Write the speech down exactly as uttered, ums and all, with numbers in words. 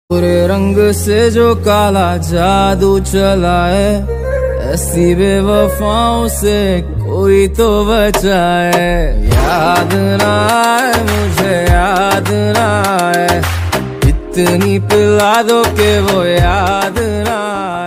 पूरे रंग से जो काला जादू चला है, ऐसी बेवफाओं से कोई तो बचाए। याद ना आए मुझे, याद ना आए, इतनी पिला दो के वो याद ना आए।